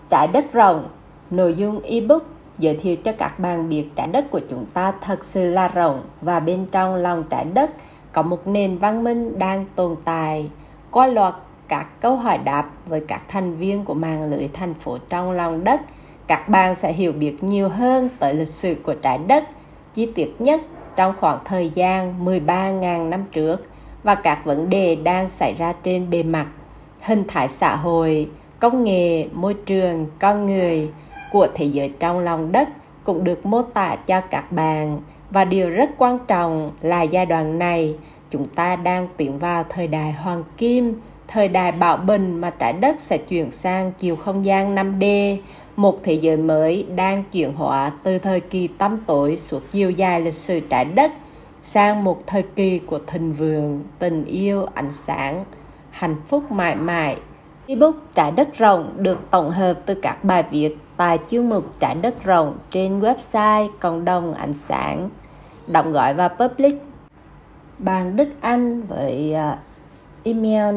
Trái đất rộng, nội dung ebook giới thiệu cho các bạn biết trái đất của chúng ta thật sự là rộng và bên trong lòng trái đất có một nền văn minh đang tồn tại. Qua loạt các câu hỏi đáp với các thành viên của mạng lưới thành phố trong lòng đất, các bạn sẽ hiểu biết nhiều hơn tới lịch sử của trái đất, chi tiết nhất trong khoảng thời gian 13.000 năm trước và các vấn đề đang xảy ra trên bề mặt, hình thái xã hội, công nghệ, môi trường, con người của thế giới trong lòng đất cũng được mô tả cho các bạn. Và điều rất quan trọng là giai đoạn này chúng ta đang tiến vào thời đại hoàng kim, thời đại bão bình mà trái đất sẽ chuyển sang chiều không gian 5D, một thế giới mới đang chuyển hóa từ thời kỳ tăm tối suốt chiều dài lịch sử trái đất sang một thời kỳ của thịnh vượng, tình yêu, ánh sáng, hạnh phúc mãi mãi. Ebook Trái đất rộng được tổng hợp từ các bài viết tại chuyên mục Trái đất rộng trên website Cộng đồng Ánh sáng, đóng gói và public. Bạn Đức Anh với email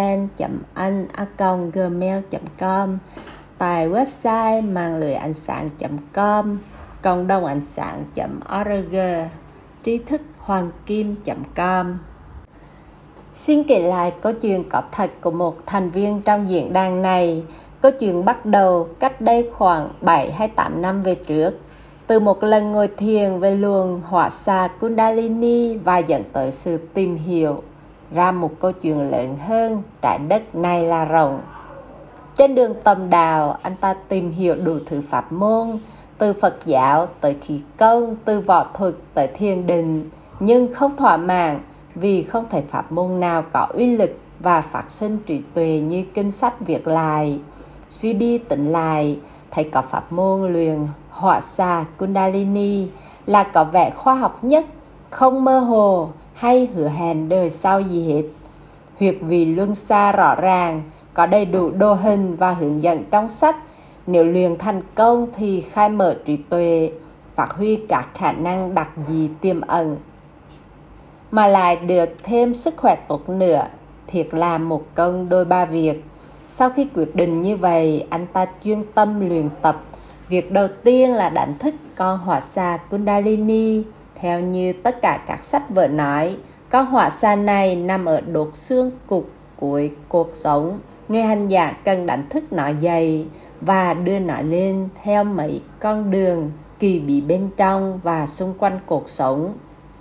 neverland.anh@gmail.com, tại website mạng lưới ánh sáng.com, cộng đồng ánh sáng.org, tri thức hoàng kim.com. Xin kể lại câu chuyện có thật của một thành viên trong diễn đàn này. Câu chuyện bắt đầu cách đây khoảng 7 hay 8 năm về trước, từ một lần ngồi thiền về luồng hỏa xà Kundalini và dẫn tới sự tìm hiểu ra một câu chuyện lớn hơn: trái đất này là rộng. Trên đường tầm đạo, anh ta tìm hiểu đủ thứ pháp môn, từ Phật giáo tới khí công, từ võ thuật tới thiền định, nhưng không thỏa mãn vì không thể pháp môn nào có uy lực và phát sinh trí tuệ như kinh sách viết lại. Suy đi tỉnh lại, thấy có pháp môn luyện hỏa xà Kundalini là có vẻ khoa học nhất, không mơ hồ hay hứa hẹn đời sau gì hết. Huyệt vị luân xa rõ ràng, có đầy đủ đồ hình và hướng dẫn trong sách. Nếu luyện thành công thì khai mở trí tuệ, phát huy các khả năng đặc dị tiềm ẩn, mà lại được thêm sức khỏe tốt nữa, thiệt là một công đôi ba việc. Sau khi quyết định như vậy, anh ta chuyên tâm luyện tập. Việc đầu tiên là đánh thức con hỏa xà Kundalini. Theo như tất cả các sách vở nói, con hỏa xà này nằm ở đốt xương cục cuối cuộc sống. Người hành giả cần đánh thức nó dậy và đưa nó lên theo mấy con đường kỳ bí bên trong và xung quanh cuộc sống.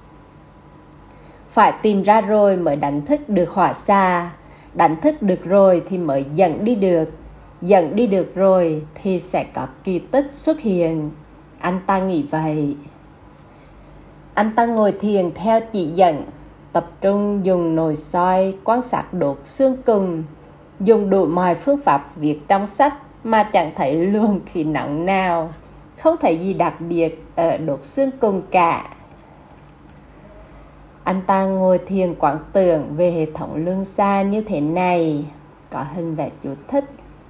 Phải tìm ra rồi mới đánh thức được hỏa xà. Đánh thức được rồi thì mới dẫn đi được. Dẫn đi được rồi thì sẽ có kỳ tích xuất hiện. Anh ta nghĩ vậy. Anh ta ngồi thiền theo chỉ dẫn, tập trung dùng nồi soi quan sát đốt xương cùng, dùng đủ mọi phương pháp viết trong sách mà chẳng thấy luồng khí nóng nào, không thấy gì đặc biệt ở đốt xương cùng cả. Anh ta ngồi thiền quán tưởng về hệ thống luân xa như thế này, có hình vẽ chú thích.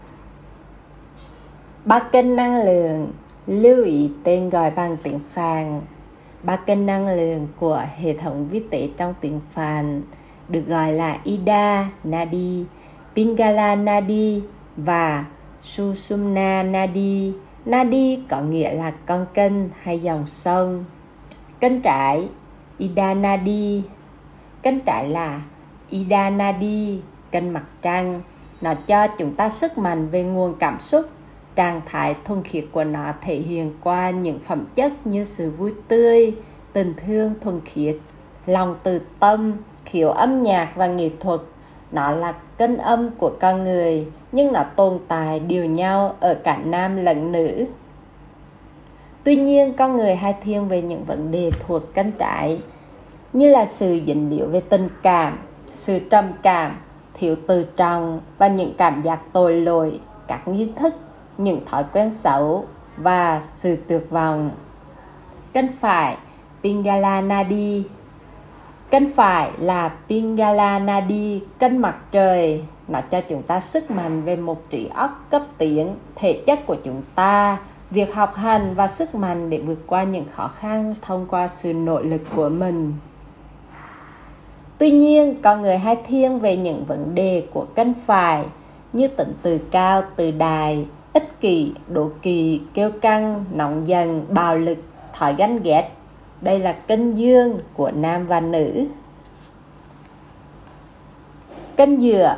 3 kênh năng lượng, lưu ý tên gọi bằng tiếng Phạn. 3 kênh năng lượng của hệ thống vi tế trong tiếng Phạn được gọi là Ida Nadi, Pingala Nadi và Sushumna Nadi. Nadi có nghĩa là con kênh hay dòng sông. Kênh trái Ida Nadi. Kênh trái là Ida Nadi, kênh mặt trăng. Nó cho chúng ta sức mạnh về nguồn cảm xúc. Trạng thái thuần khiết của nó thể hiện qua những phẩm chất như sự vui tươi, tình thương thuần khiết, lòng từ tâm, khiếu âm nhạc và nghệ thuật. Nó là kênh âm của con người, nhưng nó tồn tại điều nhau ở cả nam lẫn nữ. Tuy nhiên, con người hay thiên về những vấn đề thuộc kênh trái, như là sự dính líu về tình cảm, sự trầm cảm, thiếu tự trọng và những cảm giác tội lỗi, các nghi thức, những thói quen xấu và sự tuyệt vọng. Kênh phải Pingala Nadi. Kênh phải là Pingala Nadi, kênh mặt trời. Nó cho chúng ta sức mạnh về một trí óc cấp tiến, thể chất của chúng ta, việc học hành và sức mạnh để vượt qua những khó khăn thông qua sự nỗ lực của mình. Tuy nhiên, con người hay thiên về những vấn đề của kênh phải như tính tự cao, tự đại, ích kỷ, đố kỵ, kiêu căng, nóng giận, bạo lực, thói ganh ghét. Đây là kênh dương của nam và nữ. Kênh dựa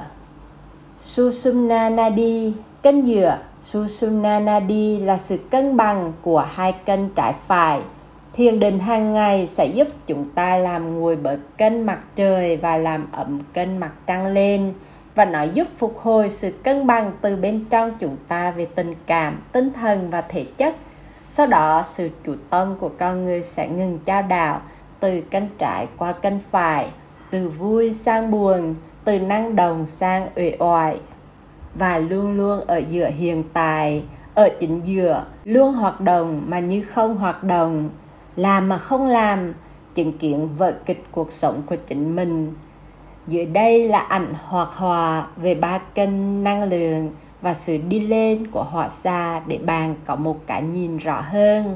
Sushumna Nadi. Kênh dựa Sushumna Nadi là sự cân bằng của hai kênh trái phải. Thiền định hàng ngày sẽ giúp chúng ta làm nguội bớt kênh mặt trời và làm ấm kênh mặt trăng lên, và nó giúp phục hồi sự cân bằng từ bên trong chúng ta về tình cảm, tinh thần và thể chất. Sau đó, sự chủ tâm của con người sẽ ngừng chao đảo từ kênh trái qua kênh phải, từ vui sang buồn, từ năng động sang uể oải, và luôn luôn ở giữa hiện tại, ở chính giữa, luôn hoạt động mà như không hoạt động, làm mà không làm, chứng kiến vở kịch cuộc sống của chính mình. Dưới đây là ảnh hoạt họa về ba kênh năng lượng và sự đi lên của họa xa để bạn có một cái nhìn rõ hơn.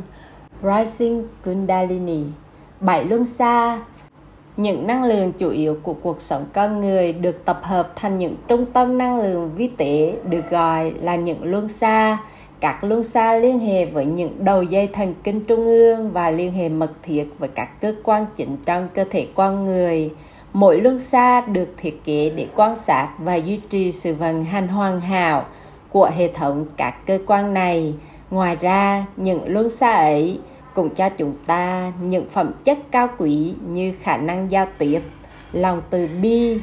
Rising Kundalini. 7 luân xa. Những năng lượng chủ yếu của cuộc sống con người được tập hợp thành những trung tâm năng lượng vi tế được gọi là những luân xa. Các luân xa liên hệ với những đầu dây thần kinh trung ương và liên hệ mật thiết với các cơ quan chính trong cơ thể con người. Mỗi luân xa được thiết kế để quan sát và duy trì sự vận hành hoàn hảo của hệ thống các cơ quan này. Ngoài ra, những luân xa ấy cũng cho chúng ta những phẩm chất cao quý như khả năng giao tiếp, lòng từ bi,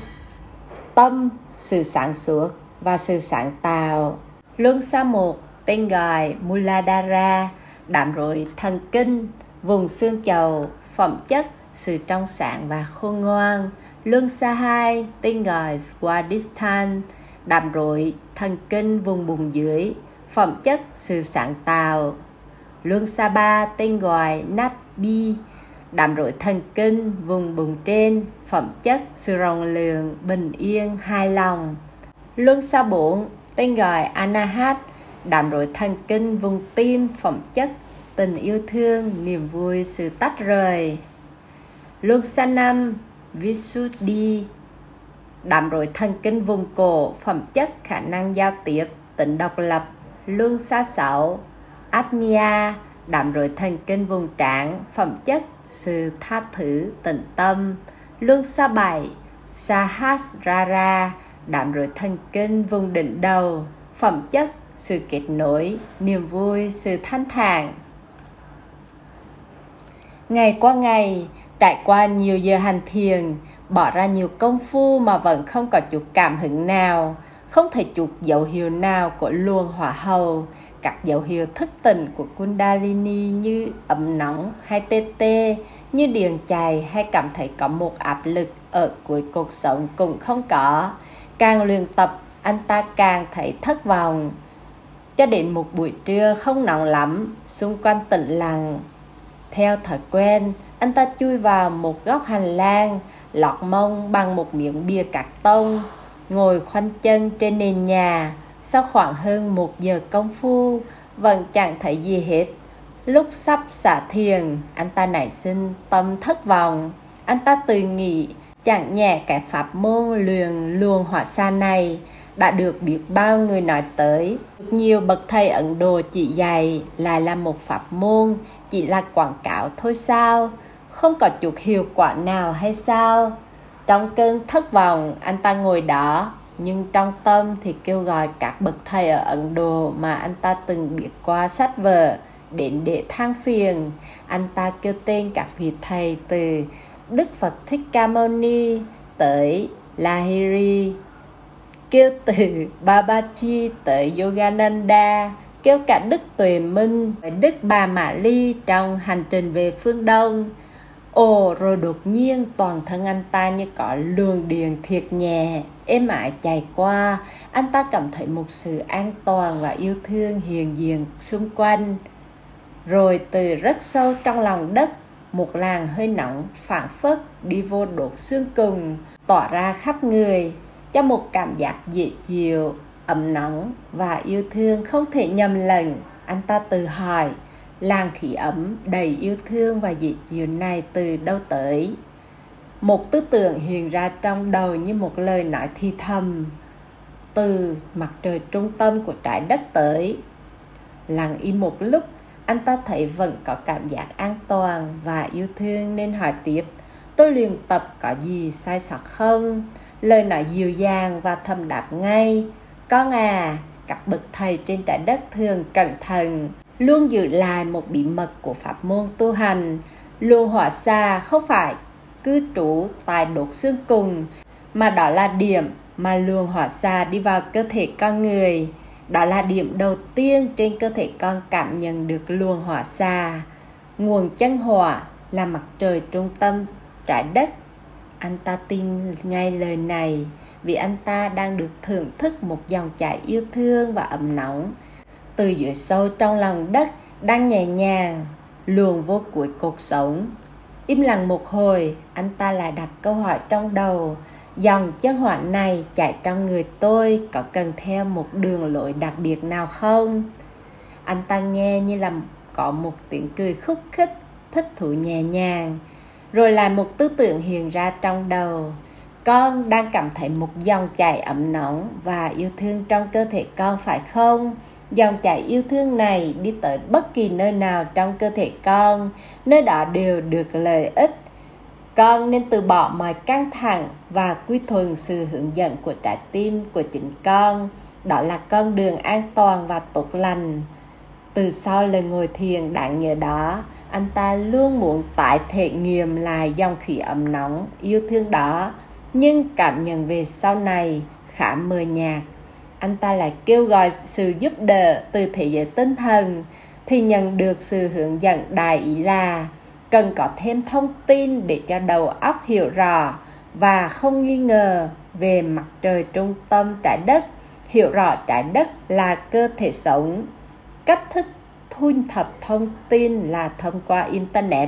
tâm, sự sáng suốt và sự sáng tạo. Luân xa 1, tên gọi Muladhara, đám rối thần kinh, vùng xương chậu, phẩm chất, sự trong sáng và khôn ngoan. Luân xa 2, tên gọi Swadhisthana, đám rối thần kinh vùng bụng dưới, phẩm chất, sự sáng tạo. Luân xa 3, tên gọi Nabhi, đám rối thần kinh vùng bụng trên, phẩm chất, sự rộng lượng, bình yên, hài lòng. Luân xa 4, tên gọi Anahat, đám rối thần kinh vùng tim, phẩm chất, tình yêu thương, niềm vui, sự tách rời. Luân xa 5, Visuddhi, đám rối thần kinh vùng cổ, phẩm chất, khả năng giao tiếp, tính độc lập. Luân xa 6, Ajna, đám rối thần kinh vùng trán, phẩm chất, sự tha thứ, tĩnh tâm. Luân xa 7, Sahasrara, đám rối thần kinh vùng đỉnh đầu, phẩm chất, sự kết nối, niềm vui, sự thanh thản. Ngày qua ngày, trải qua nhiều giờ hành thiền, bỏ ra nhiều công phu mà vẫn không có chút cảm hứng nào, không thể chút dấu hiệu nào của luồng hỏa hầu. Các dấu hiệu thức tỉnh của Kundalini như ấm nóng hay tê tê, như điện chạy hay cảm thấy có một áp lực ở cuối cuộc sống cũng không có. Càng luyện tập, anh ta càng thấy thất vọng. Cho đến một buổi trưa không nóng lắm, xung quanh tĩnh lặng. Theo thói quen, anh ta chui vào một góc hành lang, lót mông bằng một miếng bìa cạc tông, ngồi khoanh chân trên nền nhà. Sau khoảng hơn 1 giờ công phu, vẫn chẳng thấy gì hết. Lúc sắp xả thiền, anh ta nảy sinh tâm thất vọng. Anh ta tự nghĩ chẳng nhẹ cái pháp môn luyện luồng hỏa xa này đã được biết bao người nói tới. Nhiều bậc thầy Ấn Độ chỉ dạy lại là một pháp môn, chỉ là quảng cáo thôi sao? Không có chút hiệu quả nào hay sao? Trong cơn thất vọng, anh ta ngồi đó, nhưng trong tâm thì kêu gọi các bậc thầy ở Ấn Độ mà anh ta từng biết qua sách vở đến để than phiền. Anh ta kêu tên các vị thầy từ Đức Phật Thích Ca Mâu Ni tới Lahiri, kêu từ Babaji tới Yogananda, kêu cả Đức Tuệ Minh với Đức Bà Mã Ly trong hành trình về phương Đông. Ồ, rồi đột nhiên toàn thân anh ta như có luồng điện thiệt nhẹ, êm ái chạy qua. Anh ta cảm thấy một sự an toàn và yêu thương hiện diện xung quanh. Rồi từ rất sâu trong lòng đất, một làn hơi nóng phảng phất đi vô đốt xương cùng, tỏa ra khắp người, cho một cảm giác dễ chịu, ấm nóng và yêu thương không thể nhầm lẫn. Anh ta tự hỏi, làn khí ấm đầy yêu thương và dễ chịu này từ đâu tới? Một tư tưởng hiện ra trong đầu như một lời nói thì thầm. từ mặt trời trung tâm của trái đất tới. Lặng im một lúc, anh ta thấy vẫn có cảm giác an toàn và yêu thương nên hỏi tiếp: tôi luyện tập có gì sai sót không? Lời nói dịu dàng và thầm đáp ngay: con à, các bậc thầy trên trái đất thường cẩn thận, luôn giữ lại một bí mật của pháp môn tu hành. Luồng hỏa xa không phải cư trú tại đốt xương cùng, mà đó là điểm mà luồng hỏa xa đi vào cơ thể con người. Đó là điểm đầu tiên trên cơ thể con cảm nhận được luồng hỏa xa. Nguồn chân hỏa là mặt trời trung tâm trái đất. Anh ta tin ngay lời này vì anh ta đang được thưởng thức một dòng chảy yêu thương và ấm nóng từ dưới sâu trong lòng đất, đang nhẹ nhàng luồn vô cuối cuộc sống. Im lặng một hồi, anh ta lại đặt câu hỏi trong đầu: dòng chân hỏa này chạy trong người tôi có cần theo một đường lối đặc biệt nào không? Anh ta nghe như là có một tiếng cười khúc khích, thích thú nhẹ nhàng. Rồi lại một tư tưởng hiện ra trong đầu: con đang cảm thấy một dòng chảy ấm nóng và yêu thương trong cơ thể con phải không? Dòng chảy yêu thương này đi tới bất kỳ nơi nào trong cơ thể con, nơi đó đều được lợi ích. Con nên từ bỏ mọi căng thẳng và quy thuận sự hướng dẫn của trái tim của chính con. Đó là con đường an toàn và tốt lành. Từ sau lần ngồi thiền đáng nhớ đó, anh ta luôn muốn tái thể nghiệm lại dòng khí ấm nóng, yêu thương đó. Nhưng cảm nhận về sau này khá mờ nhạt. Anh ta lại kêu gọi sự giúp đỡ từ thế giới tinh thần, thì nhận được sự hướng dẫn đại ý là cần có thêm thông tin để cho đầu óc hiểu rõ và không nghi ngờ về mặt trời trung tâm trái đất, hiểu rõ trái đất là cơ thể sống. Cách thức thu thập thông tin là thông qua Internet.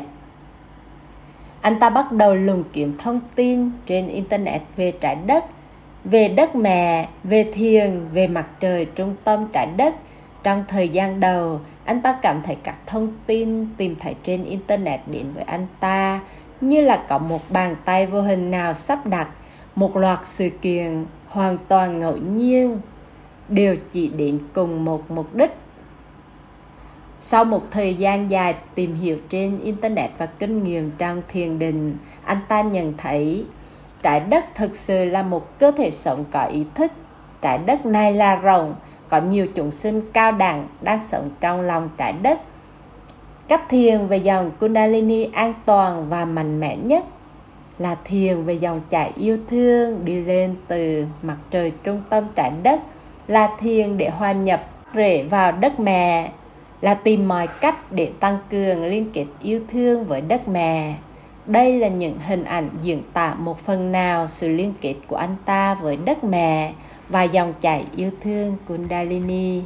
Anh ta bắt đầu lùng kiếm thông tin trên Internet về trái đất, về đất mẹ, về thiền, về mặt trời trung tâm trái đất. Trong thời gian đầu, anh ta cảm thấy các thông tin tìm thấy trên Internet đến với anh ta như là có một bàn tay vô hình nào sắp đặt một loạt sự kiện hoàn toàn ngẫu nhiên, đều chỉ đến cùng một mục đích. Sau một thời gian dài tìm hiểu trên Internet và kinh nghiệm trong thiền định, anh ta nhận thấy trái đất thực sự là một cơ thể sống có ý thức. Trái đất này là rộng, có nhiều chúng sinh cao đẳng đang sống trong lòng trái đất. Cách thiền về dòng Kundalini an toàn và mạnh mẽ nhất là thiền về dòng chảy yêu thương đi lên từ mặt trời trung tâm trái đất, là thiền để hòa nhập rễ vào đất mẹ, là tìm mọi cách để tăng cường liên kết yêu thương với đất mẹ. Đây là những hình ảnh diễn tả một phần nào sự liên kết của anh ta với đất mẹ và dòng chảy yêu thương Kundalini.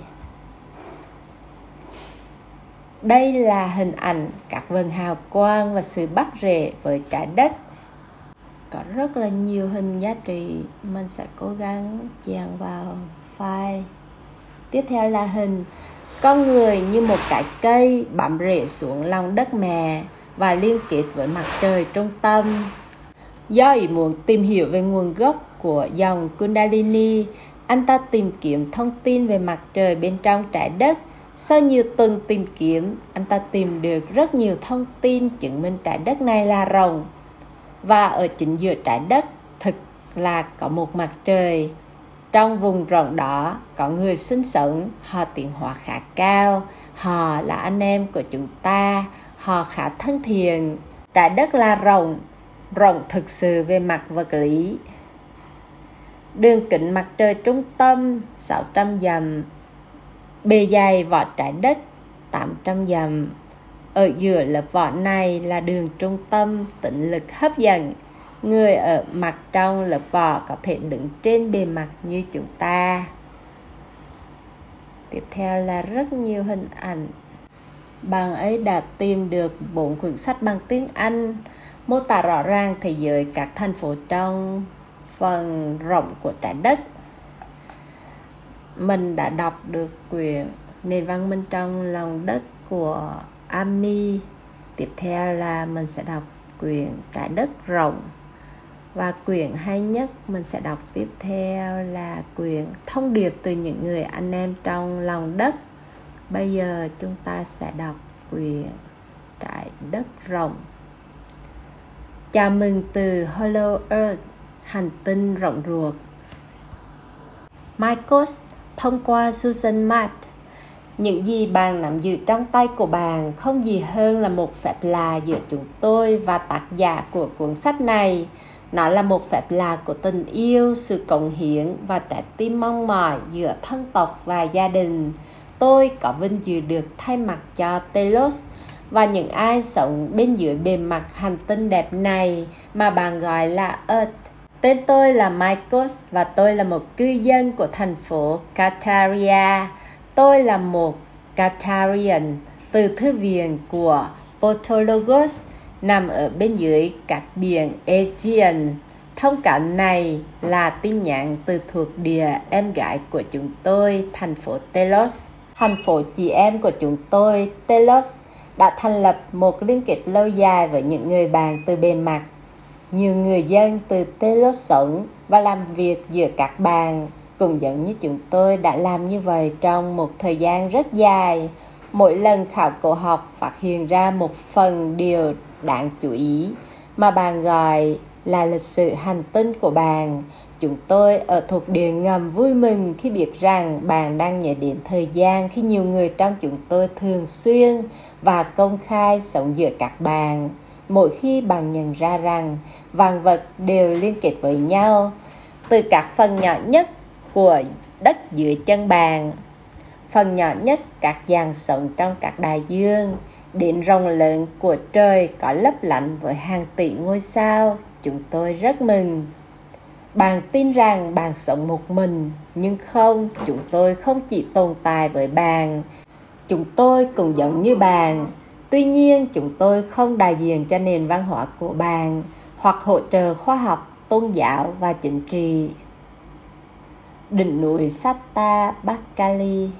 Đây là hình ảnh các vầng hào quang và sự bắt rễ với trái đất. Có rất là nhiều hình giá trị, mình sẽ cố gắng chèn vào file. Tiếp theo là hình con người như một cái cây bám rễ xuống lòng đất mẹ và liên kết với mặt trời trung tâm. Do ý muốn tìm hiểu về nguồn gốc của dòng Kundalini, anh ta tìm kiếm thông tin về mặt trời bên trong trái đất. Sau nhiều tuần tìm kiếm, anh ta tìm được rất nhiều thông tin chứng minh trái đất này là rộng. Và ở chính giữa trái đất thực là có một mặt trời. Trong vùng rộng đó có người sinh sống, họ tiến hóa khá cao, họ là anh em của chúng ta, họ khá thân thiện. Trái đất là rộng thực sự về mặt vật lý. Đường kính mặt trời trung tâm 600 dặm, bề dày vỏ trái đất 800 dặm. Ở giữa lớp vỏ này là đường trung tâm tính lực hấp dẫn. Người ở mặt trong lớp vỏ có thể đứng trên bề mặt như chúng ta. Tiếp theo là rất nhiều hình ảnh. Bạn ấy đã tìm được 4 quyển sách bằng tiếng Anh mô tả rõ ràng thế giới các thành phố trong phần rộng của trái đất. Mình đã đọc được quyển Nền văn minh trong lòng đất của Ami. Tiếp theo là mình sẽ đọc quyển Trái đất rộng. Và quyển hay nhất mình sẽ đọc tiếp theo là quyển Thông điệp từ những người anh em trong lòng đất. Bây giờ chúng ta sẽ đọc quyển Trái đất rộng. Chào mừng từ Hollow Earth, hành tinh rộng ruột. Michaels thông qua Susan Matt. Những gì bạn nắm giữ trong tay của bạn không gì hơn là một phép lạ giữa chúng tôi và tác giả của cuốn sách này. Nó là một phép lạ của tình yêu, sự cống hiến và trái tim mong mỏi giữa thân tộc và gia đình. Tôi có vinh dự được thay mặt cho Telos và những ai sống bên dưới bề mặt hành tinh đẹp này mà bạn gọi là Earth. Tên tôi là Michaels và tôi là một cư dân của thành phố Kataria. Tôi là một Katarian từ thư viện của Portologos nằm ở bên dưới các biển Aegean. Thông cảm này là tin nhắn từ thuộc địa em gái của chúng tôi, thành phố Telos. Thành phố chị em của chúng tôi, Telos, đã thành lập một liên kết lâu dài với những người bạn từ bề mặt. Nhiều người dân từ Telos sống và làm việc giữa các bạn, cũng giống như chúng tôi đã làm như vậy trong một thời gian rất dài. Mỗi lần khảo cổ học phát hiện ra một phần điều đáng chú ý mà bạn gọi là lịch sử hành tinh của bạn. Chúng tôi ở thuộc địa ngầm vui mừng khi biết rằng bạn đang nhớ đến thời gian khi nhiều người trong chúng tôi thường xuyên và công khai sống giữa các bạn. Mỗi khi bạn nhận ra rằng vạn vật đều liên kết với nhau, từ các phần nhỏ nhất của đất dưới chân bạn, phần nhỏ nhất các dạng sống trong các đại dương, đến rộng lớn của trời có lấp lánh với hàng tỷ ngôi sao, chúng tôi rất mừng. Bạn tin rằng bạn sống một mình, nhưng không, chúng tôi không chỉ tồn tại với bạn. Chúng tôi cũng giống như bạn. Tuy nhiên, chúng tôi không đại diện cho nền văn hóa của bạn hoặc hỗ trợ khoa học, tôn giáo và chính trị. Đỉnh núi Satta Bakali.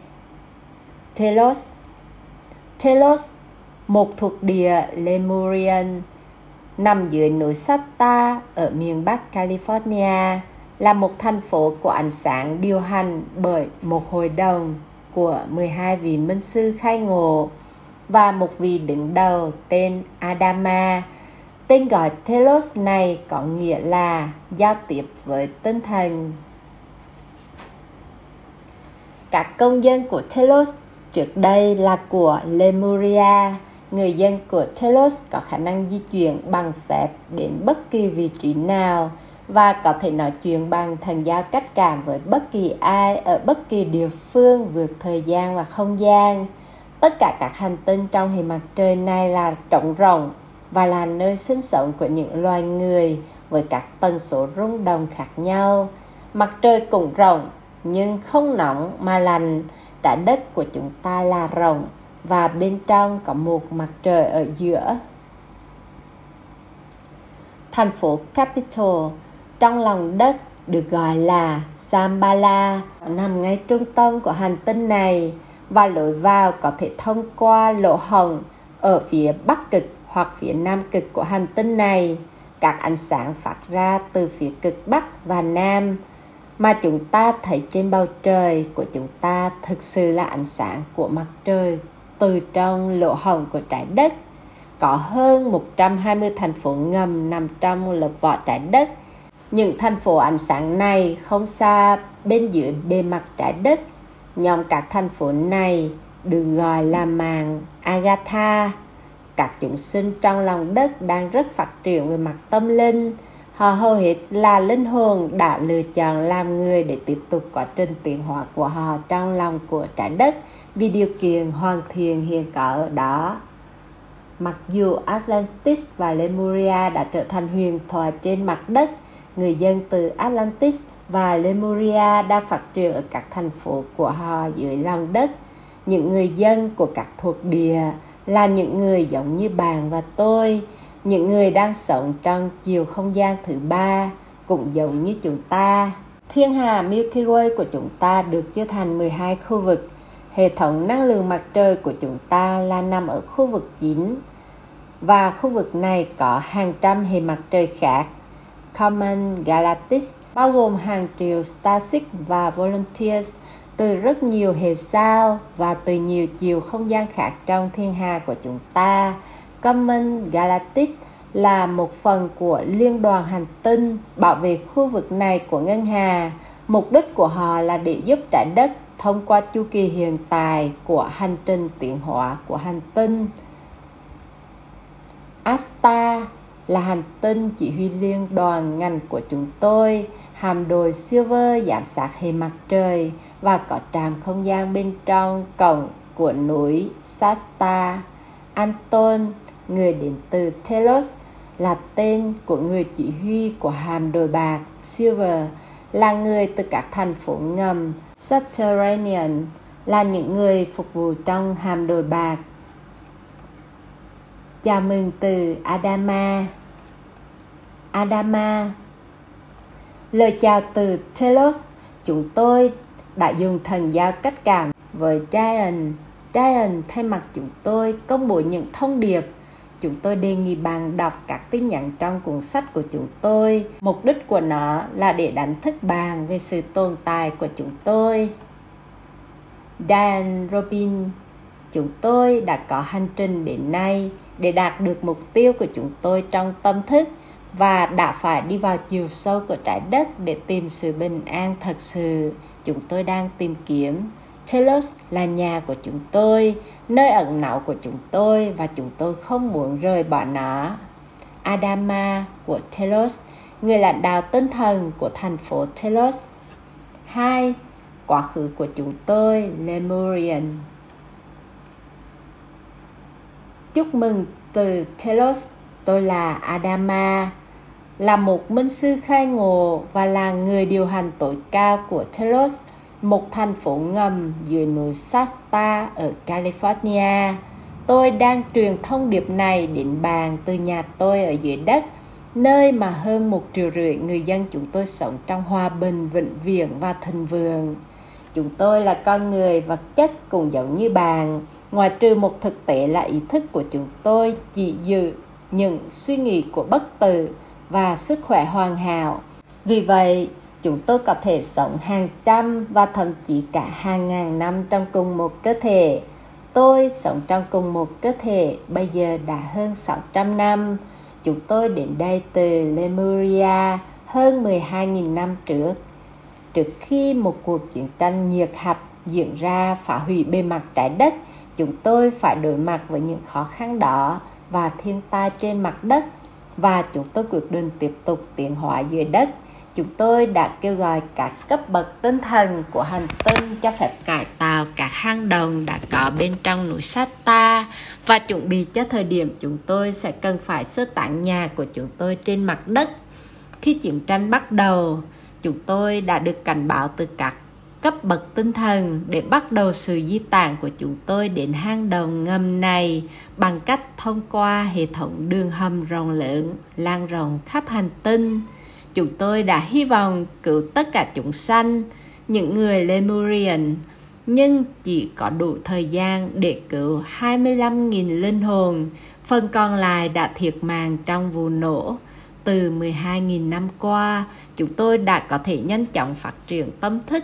Telos, một thuộc địa Lemurian, nằm dưới núi Satta ở miền Bắc California, là một thành phố của ánh sáng điều hành bởi một hội đồng của 12 vị minh sư khai ngộ và một vị đứng đầu tên Adama. Tên gọi Telos này có nghĩa là giao tiếp với tinh thần. Các công dân của Telos trước đây là của Lemuria. Người dân của Telos có khả năng di chuyển bằng phép đến bất kỳ vị trí nào và có thể nói chuyện bằng thần giao cách cảm với bất kỳ ai ở bất kỳ địa phương vượt thời gian và không gian. Tất cả các hành tinh trong hệ mặt trời này là trống rỗng và là nơi sinh sống của những loài người với các tần số rung động khác nhau. Mặt trời cũng rộng nhưng không nóng mà lạnh. Trái đất của chúng ta là rộng và bên trong có một mặt trời ở giữa. Thành phố Capitol trong lòng đất được gọi là Shambhala, nằm ngay trung tâm của hành tinh này và lối vào có thể thông qua lỗ hổng ở phía bắc cực hoặc phía nam cực của hành tinh này. Các ánh sáng phát ra từ phía cực bắc và nam mà chúng ta thấy trên bầu trời của chúng ta thực sự là ánh sáng của mặt trời từ trong lỗ hổng của trái đất. Có hơn 120 thành phố ngầm nằm trong lớp vỏ trái đất. Những thành phố ánh sáng này không xa bên dưới bề mặt trái đất. Nhóm các thành phố này được gọi là mạng Agatha. Các chúng sinh trong lòng đất đang rất phát triển về mặt tâm linh. Họ hầu hết là linh hồn đã lựa chọn làm người để tiếp tục quá trình tiến hóa của họ trong lòng của trái đất vì điều kiện hoàn thiện hiện có ở đó. Mặc dù Atlantis và Lemuria đã trở thành huyền thoại trên mặt đất, người dân từ Atlantis và Lemuria đang phát triển ở các thành phố của họ dưới lòng đất. Những người dân của các thuộc địa là những người giống như bạn và tôi, những người đang sống trong chiều không gian thứ ba, cũng giống như chúng ta. Thiên hà Milky Way của chúng ta được chia thành 12 khu vực. Hệ thống năng lượng mặt trời của chúng ta là nằm ở khu vực 9 và khu vực này có hàng trăm hệ mặt trời khác. Common Galactic bao gồm hàng triệu Starship và Volunteers từ rất nhiều hệ sao và từ nhiều chiều không gian khác trong thiên hà của chúng ta. Common Galactic là một phần của Liên đoàn Hành tinh bảo vệ khu vực này của ngân hà. Mục đích của họ là để giúp trái đất thông qua chu kỳ hiện tại của hành trình tiến hóa của hành tinh. Asta là hành tinh chỉ huy liên đoàn ngành của chúng tôi, hạm đội Silver giám sát hệ mặt trời và có trạm không gian bên trong cổng của núi Shasta. Anton, người đến từ Telos, là tên của người chỉ huy của hạm đội bạc Silver, là người từ các thành phố ngầm Subterranean, là những người phục vụ trong hạm đội bạc. Chào mừng từ Adama. Adama. Lời chào từ Telos, chúng tôi đã dùng thần giao cách cảm với Giant. Giant thay mặt chúng tôi công bố những thông điệp. Chúng tôi đề nghị bạn đọc các tin nhắn trong cuốn sách của chúng tôi. Mục đích của nó là để đánh thức bạn về sự tồn tại của chúng tôi. Dan Robin. Chúng tôi đã có hành trình đến nay để đạt được mục tiêu của chúng tôi trong tâm thức và đã phải đi vào chiều sâu của trái đất để tìm sự bình an thật sự chúng tôi đang tìm kiếm. Telos là nhà của chúng tôi, nơi ẩn náu của chúng tôi và chúng tôi không muốn rời bỏ nó. Adama của Telos, người lãnh đạo tinh thần của thành phố Telos. 2. Quá khứ của chúng tôi, Lemurian. Chúc mừng từ Telos, tôi là Adama, là một minh sư khai ngộ và là người điều hành tối cao của Telos, một thành phố ngầm dưới núi Shasta ở California. Tôi đang truyền thông điệp này đến bạn từ nhà tôi ở dưới đất, nơi mà hơn 1,5 triệu người dân chúng tôi sống trong hòa bình, vĩnh viễn và thịnh vượng. Chúng tôi là con người vật chất cũng giống như bạn, ngoại trừ một thực tế là ý thức của chúng tôi chỉ giữ những suy nghĩ của bất tử và sức khỏe hoàn hảo. Vì vậy, chúng tôi có thể sống hàng trăm và thậm chí cả hàng ngàn năm trong cùng một cơ thể. Tôi sống trong cùng một cơ thể bây giờ đã hơn 600 năm. Chúng tôi đến đây từ Lemuria hơn 12.000 năm trước. Trước khi một cuộc chiến tranh nhiệt hạch diễn ra phá hủy bề mặt trái đất, chúng tôi phải đối mặt với những khó khăn đó và thiên tai trên mặt đất, và chúng tôi quyết định tiếp tục tiến hóa dưới đất. Chúng tôi đã kêu gọi các cấp bậc tinh thần của hành tinh cho phép cải tạo các hang động đã có bên trong núi Shasta và chuẩn bị cho thời điểm chúng tôi sẽ cần phải sơ tán nhà của chúng tôi trên mặt đất. Khi chiến tranh bắt đầu, chúng tôi đã được cảnh báo từ các cấp bậc tinh thần để bắt đầu sự di tản của chúng tôi đến hang động ngầm này bằng cách thông qua hệ thống đường hầm rộng lớn lan rộng khắp hành tinh. Chúng tôi đã hy vọng cứu tất cả chúng sanh, những người Lemurian, nhưng chỉ có đủ thời gian để cứu 25.000 linh hồn, phần còn lại đã thiệt mạng trong vụ nổ. Từ 12.000 năm qua, chúng tôi đã có thể nhanh chóng phát triển tâm thức.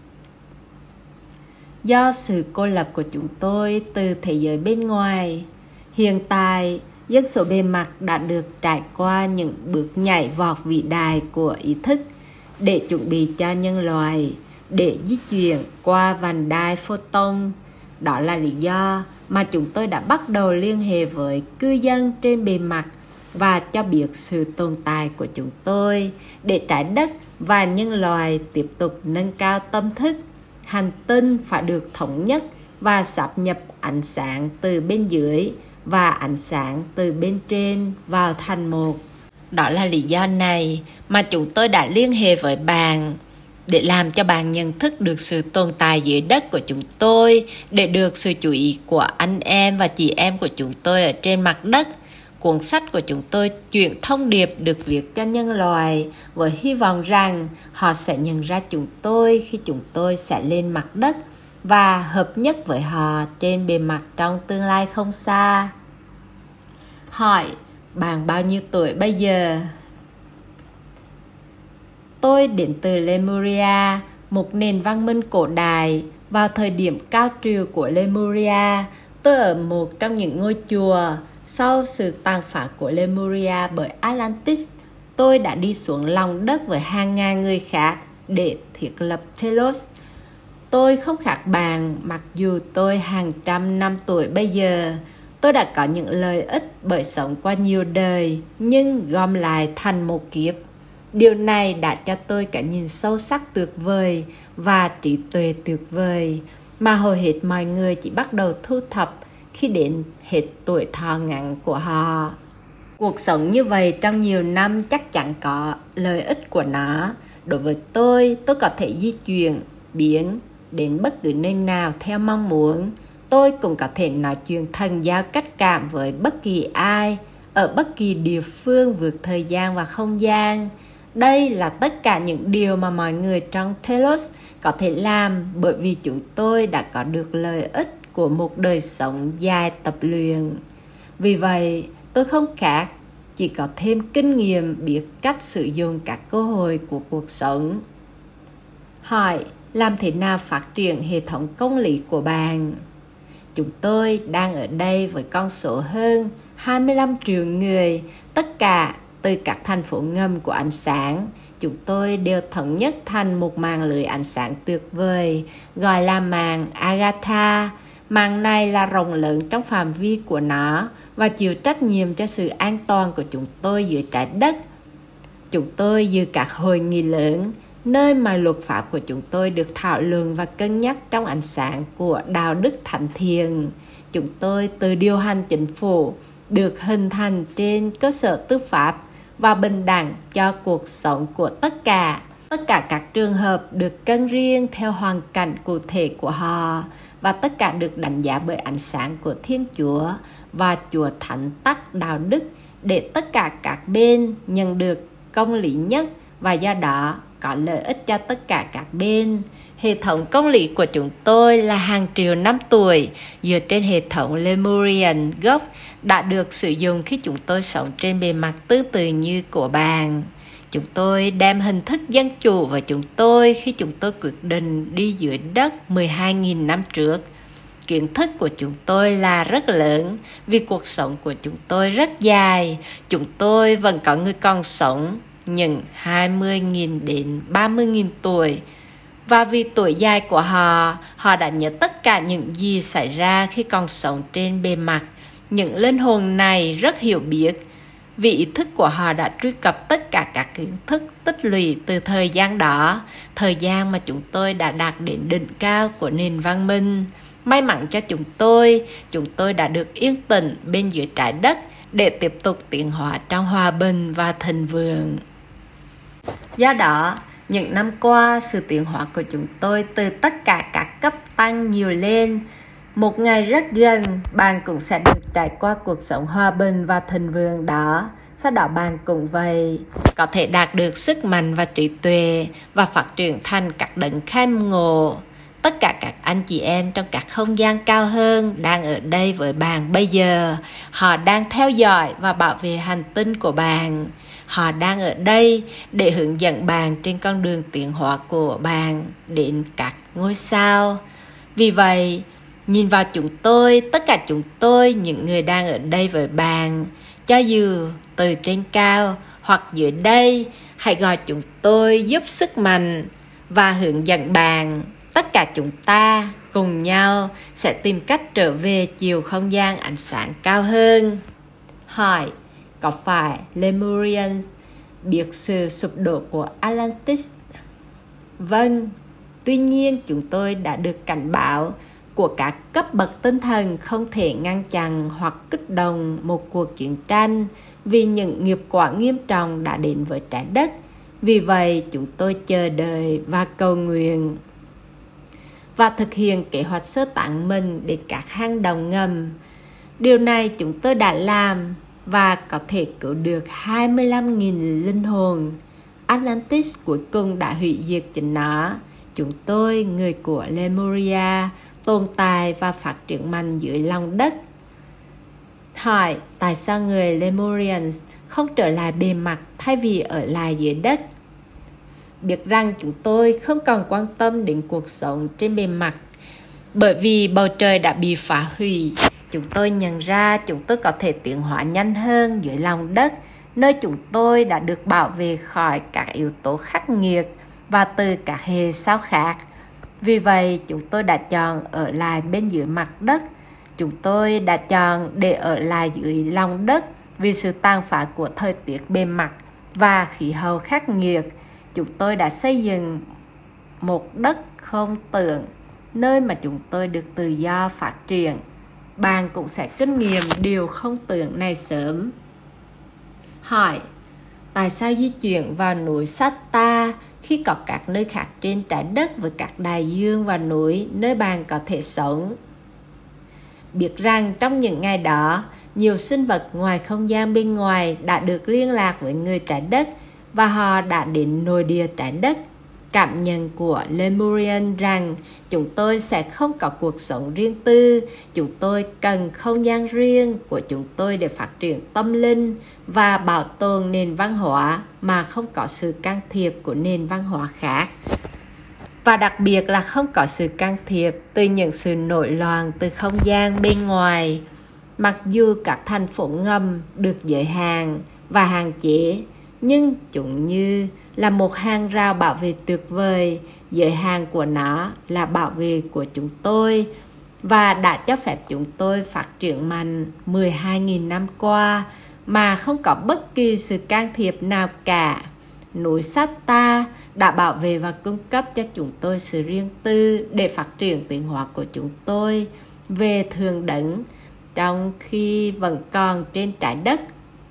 Do sự cô lập của chúng tôi từ thế giới bên ngoài, hiện tại, dân số bề mặt đã được trải qua những bước nhảy vọt vĩ đại của ý thức để chuẩn bị cho nhân loại để di chuyển qua vành đai photon. Đó là lý do mà chúng tôi đã bắt đầu liên hệ với cư dân trên bề mặt và cho biết sự tồn tại của chúng tôi để trái đất và nhân loại tiếp tục nâng cao tâm thức. Hành tinh phải được thống nhất và sáp nhập ánh sáng từ bên dưới và ánh sáng từ bên trên vào thành một. Đó là lý do này mà chúng tôi đã liên hệ với bạn để làm cho bạn nhận thức được sự tồn tại dưới đất của chúng tôi, để được sự chú ý của anh em và chị em của chúng tôi ở trên mặt đất. Cuốn sách của chúng tôi chuyển thông điệp được viết cho nhân loại với hy vọng rằng họ sẽ nhận ra chúng tôi khi chúng tôi sẽ lên mặt đất và hợp nhất với họ trên bề mặt trong tương lai không xa. Hỏi, bạn bao nhiêu tuổi bây giờ? Tôi đến từ Lemuria, một nền văn minh cổ đại. Vào thời điểm cao triều của Lemuria, tôi ở một trong những ngôi chùa. Sau sự tàn phá của Lemuria bởi Atlantis, tôi đã đi xuống lòng đất với hàng ngàn người khác để thiết lập Telos. Tôi không khác bạn, mặc dù tôi hàng trăm năm tuổi bây giờ. Tôi đã có những lợi ích bởi sống qua nhiều đời, nhưng gom lại thành một kiếp. Điều này đã cho tôi cái nhìn sâu sắc tuyệt vời và trí tuệ tuyệt vời, mà hầu hết mọi người chỉ bắt đầu thu thập khi đến hết tuổi thọ ngắn của họ. Cuộc sống như vậy trong nhiều năm chắc chắn có lợi ích của nó. Đối với tôi có thể di chuyển, biến đến bất cứ nơi nào theo mong muốn. Tôi cũng có thể nói chuyện thần giao cách cảm với bất kỳ ai, ở bất kỳ địa phương vượt thời gian và không gian. Đây là tất cả những điều mà mọi người trong Telos có thể làm bởi vì chúng tôi đã có được lợi ích của một đời sống dài tập luyện. Vì vậy, tôi không khác, chỉ có thêm kinh nghiệm biết cách sử dụng các cơ hội của cuộc sống. Hỏi, làm thế nào phát triển hệ thống công lý của bạn? Chúng tôi đang ở đây với con số hơn 25 triệu người, tất cả từ các thành phố ngầm của ánh sáng. Chúng tôi đều thống nhất thành một mạng lưới ánh sáng tuyệt vời, gọi là mạng Agatha. Mạng này là rộng lớn trong phạm vi của nó và chịu trách nhiệm cho sự an toàn của chúng tôi dưới trái đất. Chúng tôi dự các hội nghị lớn, nơi mà luật pháp của chúng tôi được thảo luận và cân nhắc trong ánh sáng của đạo đức thánh thiện. Chúng tôi tự điều hành chính phủ, được hình thành trên cơ sở tư pháp và bình đẳng cho cuộc sống của tất cả. Tất cả các trường hợp được cân riêng theo hoàn cảnh cụ thể của họ, và tất cả được đánh giá bởi ánh sáng của Thiên Chúa và Chúa Thánh tắc đạo đức để tất cả các bên nhận được công lý nhất và do đó có lợi ích cho tất cả các bên. Hệ thống công lý của chúng tôi là hàng triệu năm tuổi dựa trên hệ thống Lemurian gốc đã được sử dụng khi chúng tôi sống trên bề mặt tương tự như của bạn. Chúng tôi đem hình thức dân chủ vào chúng tôi khi chúng tôi quyết định đi dưới đất 12.000 năm trước. Kiến thức của chúng tôi là rất lớn vì cuộc sống của chúng tôi rất dài. Chúng tôi vẫn có người còn sống những 20.000 đến 30.000 tuổi. Và vì tuổi dài của họ, họ đã nhớ tất cả những gì xảy ra khi còn sống trên bề mặt. Những linh hồn này rất hiểu biết, vì ý thức của họ đã truy cập tất cả các kiến thức tích lũy từ thời gian đó, thời gian mà chúng tôi đã đạt đến đỉnh cao của nền văn minh. May mắn cho chúng tôi đã được yên tĩnh bên dưới trái đất để tiếp tục tiến hóa trong hòa bình và thịnh vượng. Do đó, những năm qua, sự tiến hóa của chúng tôi từ tất cả các cấp tăng nhiều lên. Một ngày rất gần, bạn cũng sẽ được trải qua cuộc sống hòa bình và thịnh vượng đó. Sau đó bạn cũng vậy, có thể đạt được sức mạnh và trí tuệ và phát triển thành các đấng khai ngộ. Tất cả các anh chị em trong các không gian cao hơn đang ở đây với bạn bây giờ. Họ đang theo dõi và bảo vệ hành tinh của bạn. Họ đang ở đây để hướng dẫn bạn trên con đường tiến hóa của bạn đến các ngôi sao. Vì vậy, nhìn vào chúng tôi, tất cả chúng tôi, những người đang ở đây với bạn, cho dù từ trên cao hoặc dưới đây, hãy gọi chúng tôi giúp sức mạnh và hướng dẫn bạn. Tất cả chúng ta cùng nhau sẽ tìm cách trở về chiều không gian ánh sáng cao hơn. Hỏi, có phải Lemurians biết sự sụp đổ của Atlantis? Vâng, tuy nhiên chúng tôi đã được cảnh báo của các cấp bậc tinh thần không thể ngăn chặn hoặc kích động một cuộc chiến tranh vì những nghiệp quả nghiêm trọng đã đến với trái đất. Vì vậy, chúng tôi chờ đợi và cầu nguyện và thực hiện kế hoạch sơ tán mình đến các hang động ngầm. Điều này chúng tôi đã làm và có thể cứu được 25.000 linh hồn. Atlantis cuối cùng đã hủy diệt chính nó. Chúng tôi, người của Lemuria, tồn tại và phát triển mạnh dưới lòng đất. Hỏi, tại sao người Lemurians không trở lại bề mặt thay vì ở lại dưới đất? biết rằng chúng tôi không còn quan tâm đến cuộc sống trên bề mặt. Bởi vì bầu trời đã bị phá hủy, chúng tôi nhận ra chúng tôi có thể tiến hóa nhanh hơn dưới lòng đất, nơi chúng tôi đã được bảo vệ khỏi các yếu tố khắc nghiệt và từ các hệ sao khác. Vì vậy, chúng tôi đã chọn ở lại bên dưới mặt đất. Chúng tôi đã chọn để ở lại dưới lòng đất vì sự tàn phá của thời tiết bề mặt và khí hậu khắc nghiệt. Chúng tôi đã xây dựng một đất không tưởng, nơi mà chúng tôi được tự do phát triển. Bạn cũng sẽ kinh nghiệm điều không tưởng này sớm. Hỏi: tại sao di chuyển vào núi Satta khi có các nơi khác trên trái đất với các đại dương và núi nơi bạn có thể sống? Biết rằng trong những ngày đó, nhiều sinh vật ngoài không gian bên ngoài đã được liên lạc với người trái đất và họ đã đến nội địa trái đất. Cảm nhận của Lemurian rằng chúng tôi sẽ không có cuộc sống riêng tư, chúng tôi cần không gian riêng của chúng tôi để phát triển tâm linh và bảo tồn nền văn hóa mà không có sự can thiệp của nền văn hóa khác. Và đặc biệt là không có sự can thiệp từ những sự nổi loạn từ không gian bên ngoài. Mặc dù các thành phố ngầm được giới hạn và hạn chế, nhưng chúng như là một hàng rào bảo vệ tuyệt vời. Giới hạn của nó là bảo vệ của chúng tôi và đã cho phép chúng tôi phát triển mạnh 12.000 năm qua mà không có bất kỳ sự can thiệp nào cả. Núi Satta đã bảo vệ và cung cấp cho chúng tôi sự riêng tư để phát triển tiến hóa của chúng tôi về thượng đẳng trong khi vẫn còn trên trái đất.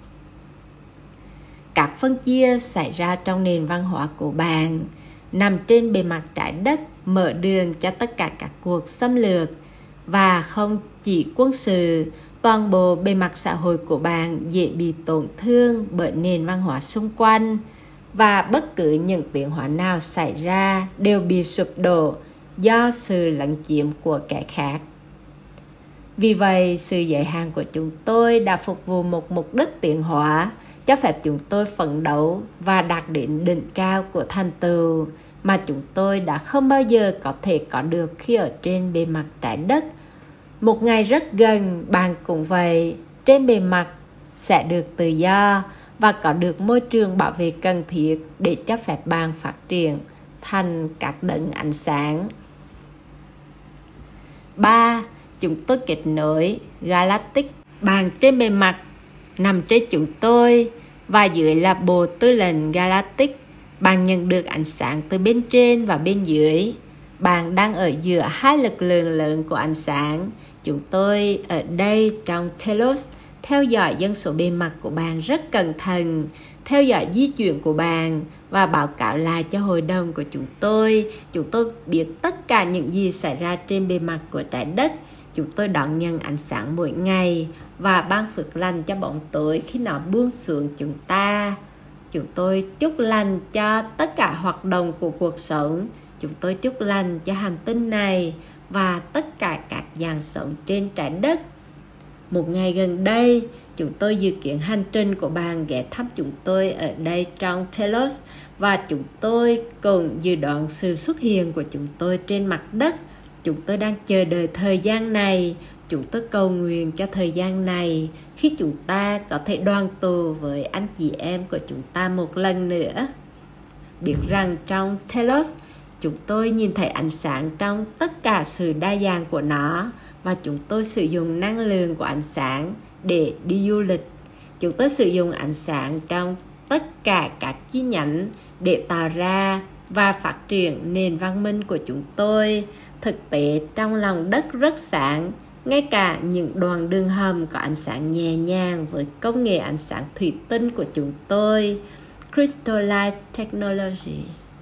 Các phân chia xảy ra trong nền văn hóa của bạn nằm trên bề mặt trái đất, mở đường cho tất cả các cuộc xâm lược, và không chỉ quân sự, toàn bộ bề mặt xã hội của bạn dễ bị tổn thương bởi nền văn hóa xung quanh, và bất cứ những tiến hóa nào xảy ra đều bị sụp đổ do sự lấn chiếm của kẻ khác. Vì vậy, sự giới hạn của chúng tôi đã phục vụ một mục đích tiến hóa, cho phép chúng tôi phấn đấu và đạt đến đỉnh cao của thành tựu mà chúng tôi đã không bao giờ có thể có được khi ở trên bề mặt trái đất. Một ngày rất gần, bạn cũng vậy, trên bề mặt sẽ được tự do và có được môi trường bảo vệ cần thiết để cho phép bạn phát triển thành các đấng ánh sáng. 3. Chúng tôi kết nối Galactic. Bạn trên bề mặt nằm trên chúng tôi và dưới là Bộ Tư lệnh Galactic. Bạn nhận được ánh sáng từ bên trên và bên dưới. Bạn đang ở giữa hai lực lượng lớn của ánh sáng. Chúng tôi ở đây trong Telos theo dõi dân số bề mặt của bạn rất cẩn thận, theo dõi di chuyển của bạn và báo cáo lại cho hội đồng của chúng tôi. Chúng tôi biết tất cả những gì xảy ra trên bề mặt của trái đất. Chúng tôi đón nhận ánh sáng mỗi ngày và ban phước lành cho bóng tối khi nó buông xuống chúng ta. Chúng tôi chúc lành cho tất cả hoạt động của cuộc sống. Chúng tôi chúc lành cho hành tinh này và tất cả các dạng sống trên trái đất. Một ngày gần đây, chúng tôi dự kiến hành trình của bạn ghé thăm chúng tôi ở đây trong Telos, và chúng tôi cùng dự đoán sự xuất hiện của chúng tôi trên mặt đất. Chúng tôi đang chờ đợi thời gian này. Chúng tôi cầu nguyện cho thời gian này khi chúng ta có thể đoàn tụ với anh chị em của chúng ta một lần nữa. Biết rằng trong Telos, chúng tôi nhìn thấy ánh sáng trong tất cả sự đa dạng của nó, và chúng tôi sử dụng năng lượng của ánh sáng để đi du lịch. Chúng tôi sử dụng ánh sáng trong tất cả các chi nhánh để tạo ra và phát triển nền văn minh của chúng tôi. Thực tế, trong lòng đất rất sáng, ngay cả những đoạn đường hầm có ánh sáng nhẹ nhàng với công nghệ ánh sáng thủy tinh của chúng tôi, Crystal Light Technology.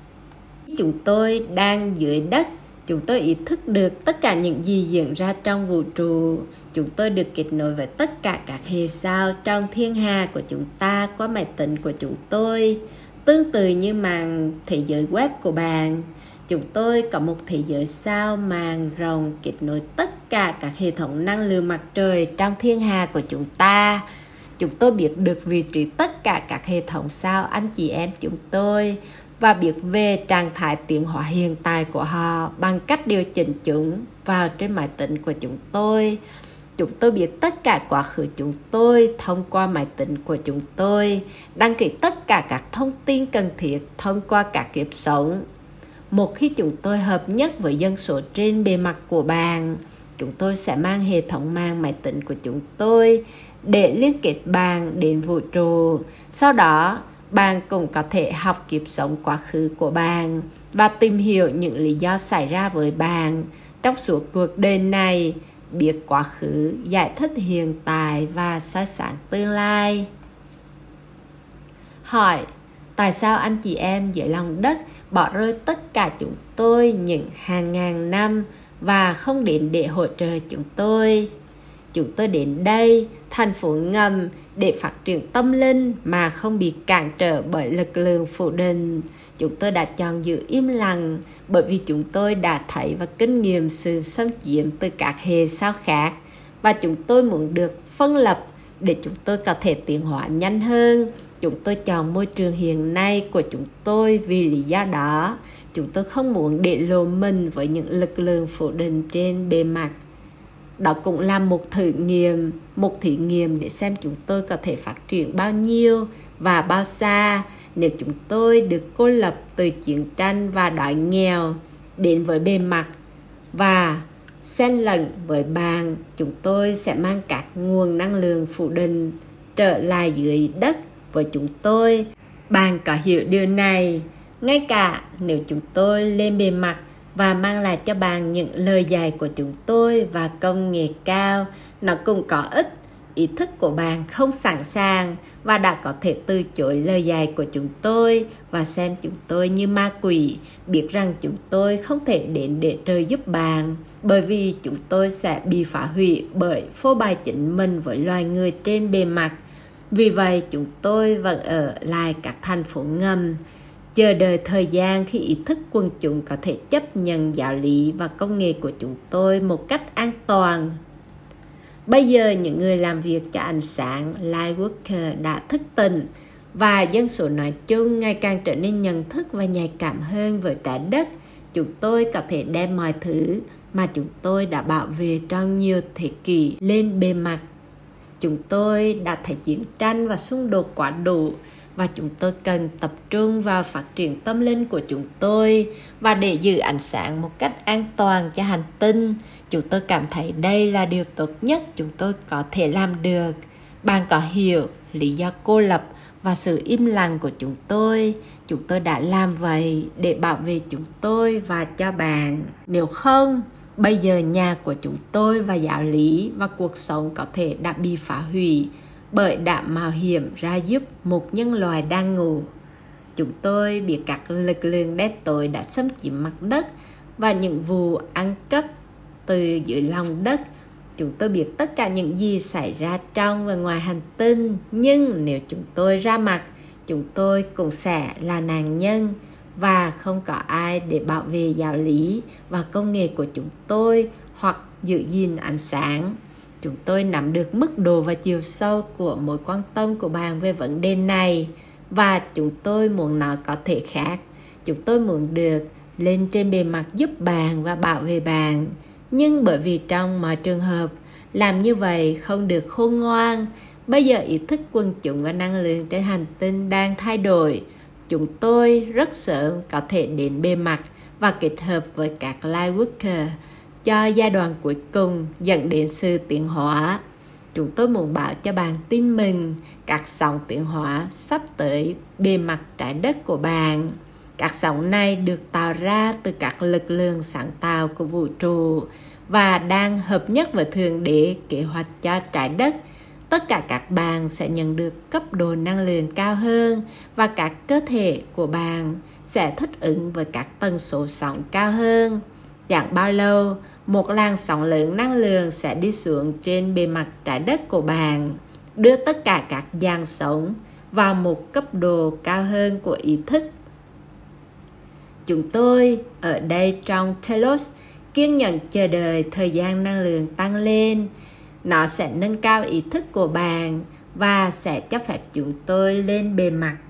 Chúng tôi đang dưới đất. Chúng tôi ý thức được tất cả những gì diễn ra trong vũ trụ. Chúng tôi được kết nối với tất cả các hệ sao trong thiên hà của chúng ta qua máy tính của chúng tôi. Tương tự như màn thế giới web của bạn, chúng tôi có một thế giới sao màn rộng kết nối tất cả các hệ thống năng lượng mặt trời trong thiên hà của chúng ta. Chúng tôi biết được vị trí tất cả các hệ thống sao anh chị em chúng tôi, và biết về trạng thái tiến hóa hiện tại của họ bằng cách điều chỉnh chúng vào trên máy tính của chúng tôi. Chúng tôi biết tất cả quá khứ chúng tôi thông qua máy tính của chúng tôi, đăng ký tất cả các thông tin cần thiết thông qua các kiếp sống. Một khi chúng tôi hợp nhất với dân số trên bề mặt của bạn, chúng tôi sẽ mang hệ thống mạng máy tính của chúng tôi để liên kết bạn đến vũ trụ. Sau đó, bạn cũng có thể học kiếp sống quá khứ của bạn và tìm hiểu những lý do xảy ra với bạn trong suốt cuộc đời này, biết quá khứ, giải thích hiện tại và soi sáng tương lai. Hỏi: tại sao anh chị em dưới lòng đất bỏ rơi tất cả chúng tôi những hàng ngàn năm và không đến để hỗ trợ chúng tôi? Chúng tôi đến đây, thành phố ngầm, để phát triển tâm linh mà không bị cản trở bởi lực lượng phủ định. Chúng tôi đã chọn giữ im lặng bởi vì chúng tôi đã thấy và kinh nghiệm sự xâm chiếm từ các hệ sao khác, và chúng tôi muốn được phân lập để chúng tôi có thể tiến hóa nhanh hơn. Chúng tôi chọn môi trường hiện nay của chúng tôi vì lý do đó. Chúng tôi không muốn để lộ mình với những lực lượng phủ định trên bề mặt. Đó cũng là một thí nghiệm để xem chúng tôi có thể phát triển bao nhiêu và bao xa nếu chúng tôi được cô lập từ chiến tranh và đói nghèo đến với bề mặt và xen lẫn với bạn. Chúng tôi sẽ mang các nguồn năng lượng phủ định trở lại dưới đất với chúng tôi. Bạn có hiểu điều này? Ngay cả nếu chúng tôi lên bề mặt và mang lại cho bạn những lời dạy của chúng tôi và công nghệ cao, nó cũng có ích. Ý thức của bạn không sẵn sàng và đã có thể từ chối lời dạy của chúng tôi và xem chúng tôi như ma quỷ, biết rằng chúng tôi không thể đến để trợ giúp bạn, bởi vì chúng tôi sẽ bị phá hủy bởi phô bày chính mình với loài người trên bề mặt. Vì vậy, chúng tôi vẫn ở lại các thành phố ngầm, chờ đợi thời gian khi ý thức quần chúng có thể chấp nhận giáo lý và công nghệ của chúng tôi một cách an toàn. Bây giờ, những người làm việc cho ánh sáng Lightworker đã thức tỉnh, và dân số nói chung ngày càng trở nên nhận thức và nhạy cảm hơn với trái đất. Chúng tôi có thể đem mọi thứ mà chúng tôi đã bảo vệ trong nhiều thế kỷ lên bề mặt. Chúng tôi đã thấy chiến tranh và xung đột quá đủ, và chúng tôi cần tập trung vào phát triển tâm linh của chúng tôi và để giữ ánh sáng một cách an toàn cho hành tinh. Chúng tôi cảm thấy đây là điều tốt nhất chúng tôi có thể làm được. Bạn có hiểu lý do cô lập và sự im lặng của chúng tôi? Chúng tôi đã làm vậy để bảo vệ chúng tôi và cho bạn. Nếu không, bây giờ nhà của chúng tôi và giáo lý và cuộc sống có thể đã bị phá hủy bởi đã mạo hiểm ra giúp một nhân loại đang ngủ. Chúng tôi biết các lực lượng đen tối đã xâm chiếm mặt đất và những vụ ăn cắp từ dưới lòng đất. Chúng tôi biết tất cả những gì xảy ra trong và ngoài hành tinh, nhưng nếu chúng tôi ra mặt, chúng tôi cũng sẽ là nạn nhân và không có ai để bảo vệ giáo lý và công nghệ của chúng tôi hoặc giữ gìn ánh sáng. Chúng tôi nắm được mức độ và chiều sâu của mối quan tâm của bạn về vấn đề này, và chúng tôi muốn nó có thể khác. Chúng tôi muốn được lên trên bề mặt giúp bạn và bảo vệ bạn. Nhưng bởi vì trong mọi trường hợp, làm như vậy không được khôn ngoan. Bây giờ ý thức quần chúng và năng lượng trên hành tinh đang thay đổi. Chúng tôi rất sớm có thể đến bề mặt và kết hợp với các Lightworker cho giai đoạn cuối cùng dẫn đến sự tiến hóa. Chúng tôi muốn bảo cho bạn tin mình, các sóng tiến hóa sắp tới bề mặt trái đất của bạn. Các sóng này được tạo ra từ các lực lượng sáng tạo của vũ trụ và đang hợp nhất với Thượng Đế kế hoạch cho trái đất. Tất cả các bạn sẽ nhận được cấp độ năng lượng cao hơn và các cơ thể của bạn sẽ thích ứng với các tần số sóng cao hơn. Chẳng bao lâu, một làn sóng lớn năng lượng sẽ đi xuống trên bề mặt trái đất của bạn, đưa tất cả các dạng sống vào một cấp độ cao hơn của ý thức. Chúng tôi ở đây trong Telos kiên nhẫn chờ đợi thời gian năng lượng tăng lên. Nó sẽ nâng cao ý thức của bạn và sẽ cho phép chúng tôi lên bề mặt